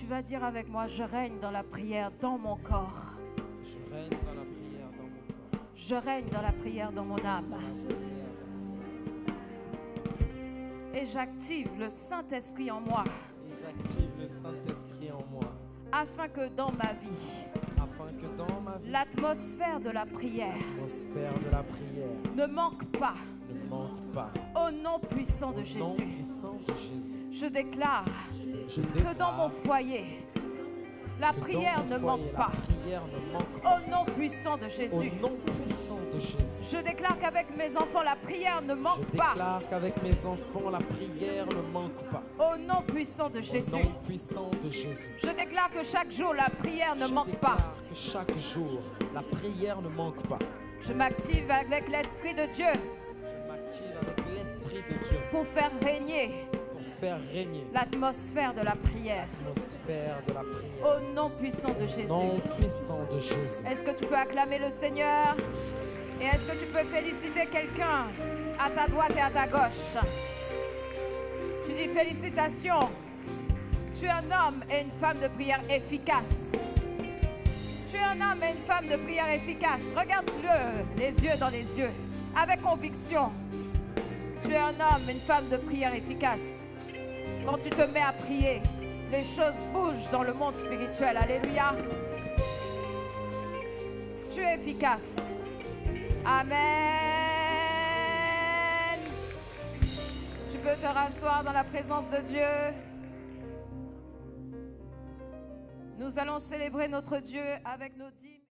vas dire avec moi, je règne dans la prière dans mon corps. Je règne dans la prière dans mon corps. Je règne dans la prière dans mon âme. Et j'active le Saint-Esprit en moi. Et j'active le Saint-Esprit en moi. Afin que dans ma vie, Afin que dans ma vie, l'atmosphère de la prière l'atmosphère de la prière ne manque pas. ne manque pas. Au nom puissant de Au nom Jésus, puissant de Jésus, je déclare je que dans mon déclare foyer, la que dans prière mon ne foyer, manque pas. La prière ne manque pas. Au nom puissant de Jésus, Au nom puissant de Jésus, je déclare qu'avec mes enfants, la prière ne je manque pas. déclare qu'avec mes enfants, la prière ne manque pas. Au nom puissant de Au Jésus, nom puissant de Jésus, je déclare que chaque jour, la prière ne je manque pas. déclare que chaque jour, la prière ne manque pas. Je m'active avec l'Esprit de Dieu Je m'active avec l'Esprit de Dieu pour faire régner pour faire régner l'atmosphère de la prière. l'atmosphère de la prière. Au nom puissant de Jésus. Nom puissant de Jésus. Est-ce que tu peux acclamer le Seigneur? Et est-ce que tu peux féliciter quelqu'un à ta droite et à ta gauche? Tu dis félicitations. Tu es un homme et une femme de prière efficace. Tu es un homme et une femme de prière efficace. Regarde-le les yeux dans les yeux, avec conviction. Tu es un homme et une femme de prière efficace. Quand tu te mets à prier, les choses bougent dans le monde spirituel. Alléluia. Tu es efficace. Amen. Tu peux te rasseoir dans la présence de Dieu. Nous allons célébrer notre Dieu avec nos dîmes.